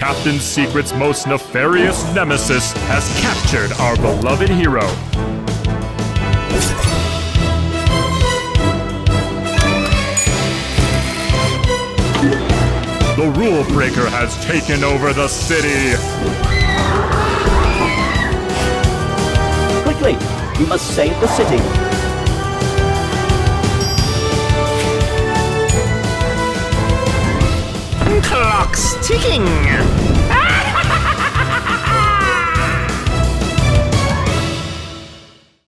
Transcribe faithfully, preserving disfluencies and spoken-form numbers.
Captain Secret's most nefarious nemesis has captured our beloved hero. The Rule Breaker has taken over the city! Quickly! We must save the city! Clock's ticking!